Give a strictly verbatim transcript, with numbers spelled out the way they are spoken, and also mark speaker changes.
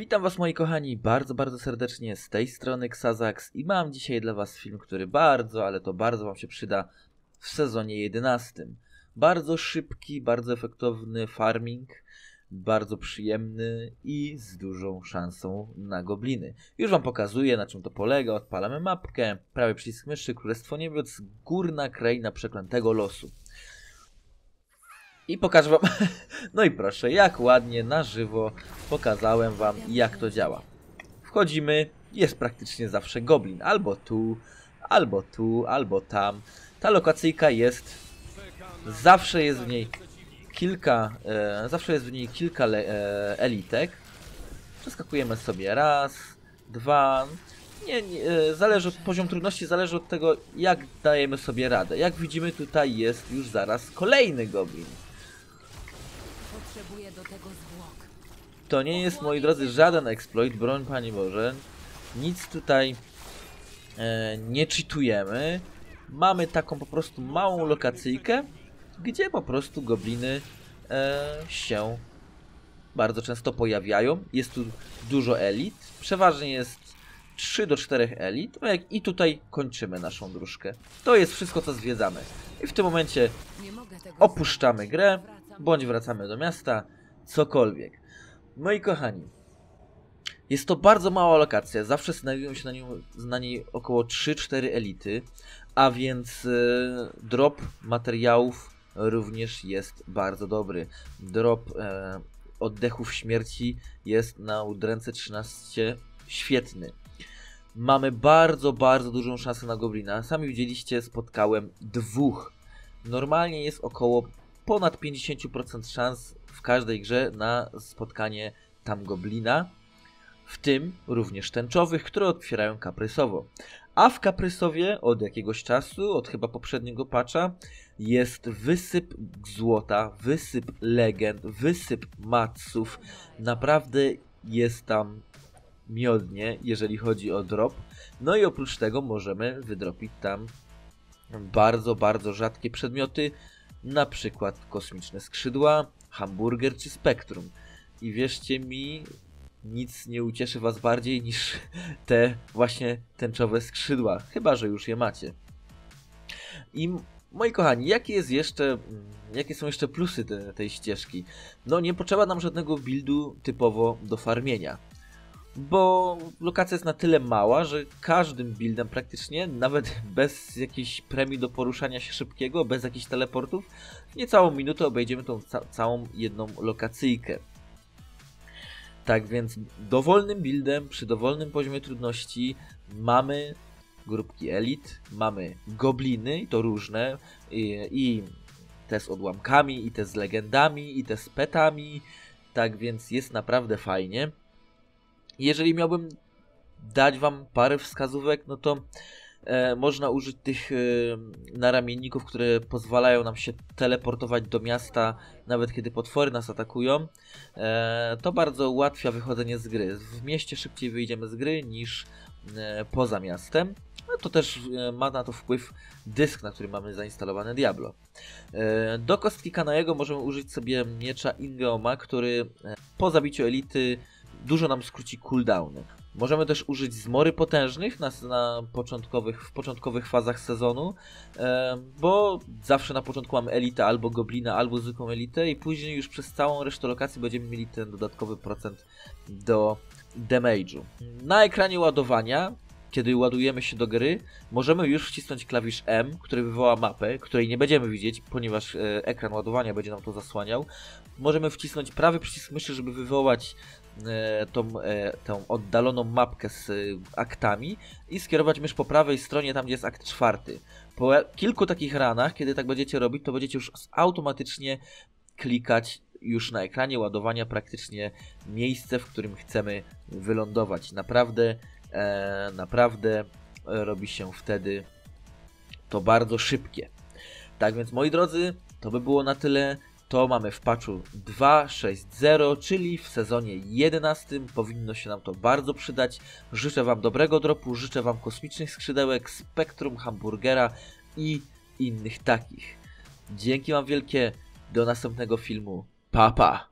Speaker 1: Witam was moi kochani bardzo, bardzo serdecznie z tej strony Xazax i mam dzisiaj dla was film, który bardzo, ale to bardzo wam się przyda w sezonie jedenastym. Bardzo szybki, bardzo efektowny farming, bardzo przyjemny i z dużą szansą na gobliny. Już wam pokazuję, na czym to polega. Odpalamy mapkę, prawy przycisk myszy, Królestwo Niebios, górna kraina przeklętego losu. I pokażę wam, no i proszę, jak ładnie na żywo pokazałem wam, jak to działa. Wchodzimy, jest praktycznie zawsze goblin, albo tu, albo tu, albo tam. Ta lokacyjka jest, zawsze jest w niej kilka, e, zawsze jest w niej kilka le, e, elitek. Przeskakujemy sobie raz, dwa, nie, nie, e, zależy od, poziom trudności zależy od tego, jak dajemy sobie radę. Jak widzimy, tutaj jest już zaraz kolejny goblin.
Speaker 2: Do tego zwłok.
Speaker 1: To nie jest, moi drodzy, żaden exploit, broń Pani Boże. Nic tutaj e, nie cheatujemy. Mamy taką po prostu małą lokacyjkę, gdzie po prostu gobliny e, się bardzo często pojawiają. Jest tu dużo elit. Przeważnie jest trzy do czterech elit. No jak i tutaj kończymy naszą dróżkę. To jest wszystko, co zwiedzamy. I w tym momencie opuszczamy grę, bądź wracamy do miasta. Cokolwiek. Moi kochani, jest to bardzo mała lokacja, zawsze znajdują się na, nią, na niej około trzy cztery elity, a więc e, drop materiałów również jest bardzo dobry. Drop e, oddechów śmierci jest na udręce trzynaście świetny. Mamy bardzo, bardzo dużą szansę na goblina. Sami widzieliście, spotkałem dwóch. Normalnie jest około ponad pięćdziesiąt procent szans w każdej grze na spotkanie tam goblina, w tym również tęczowych, które otwierają kaprysowo. A w kaprysowie od jakiegoś czasu, od chyba poprzedniego patcha, jest wysyp złota, wysyp legend, wysyp matsów. Naprawdę jest tam miodnie, jeżeli chodzi o drop. No i oprócz tego możemy wydropić tam bardzo, bardzo rzadkie przedmioty, na przykład kosmiczne skrzydła, hamburger czy spektrum. I wierzcie mi, nic nie ucieszy was bardziej niż te właśnie tęczowe skrzydła, chyba że już je macie. I moi kochani, jakie jest jeszcze, jakie są jeszcze plusy te, tej ścieżki? No nie potrzeba nam żadnego buildu typowo do farmienia. Bo lokacja jest na tyle mała, że każdym buildem praktycznie, nawet bez jakiejś premii do poruszania się szybkiego, bez jakichś teleportów, w niecałą minutę obejdziemy tą ca całą jedną lokacyjkę. Tak więc dowolnym buildem, przy dowolnym poziomie trudności mamy grupki elit, mamy gobliny, i to różne, i, i te z odłamkami, i te z legendami, i te z petami, tak więc jest naprawdę fajnie. Jeżeli miałbym dać wam parę wskazówek, no to e, można użyć tych e, naramienników, które pozwalają nam się teleportować do miasta, nawet kiedy potwory nas atakują. E, to bardzo ułatwia wychodzenie z gry. W mieście szybciej wyjdziemy z gry niż e, poza miastem. No to też e, ma na to wpływ dysk, na którym mamy zainstalowane Diablo. E, do kostki Kanaego możemy użyć sobie miecza Ingeoma, który e, po zabiciu elity dużo nam skróci cooldowny. Możemy też użyć zmory potężnych na, na początkowych, w początkowych fazach sezonu, e, bo zawsze na początku mamy elitę albo goblina, albo zwykłą elitę i później już przez całą resztę lokacji będziemy mieli ten dodatkowy procent do damage'u. Na ekranie ładowania, kiedy ładujemy się do gry, możemy już wcisnąć klawisz M, który wywoła mapę, której nie będziemy widzieć, ponieważ e, ekran ładowania będzie nam to zasłaniał. Możemy wcisnąć prawy przycisk myszy, żeby wywołać e, tą, e, tą oddaloną mapkę z e, aktami i skierować mysz po prawej stronie, tam gdzie jest akt czwarty. Po kilku takich ranach, kiedy tak będziecie robić, to będziecie już automatycznie klikać już na ekranie ładowania praktycznie miejsce, w którym chcemy wylądować. Naprawdę E, naprawdę robi się wtedy to bardzo szybkie. Tak więc moi drodzy, to by było na tyle. To mamy w patchu dwa sześć zero, czyli w sezonie jedenastym. Powinno się nam to bardzo przydać. Życzę wam dobrego dropu, życzę wam kosmicznych skrzydełek, spektrum, hamburgera i innych takich. Dzięki wam wielkie, do następnego filmu. Pa, pa!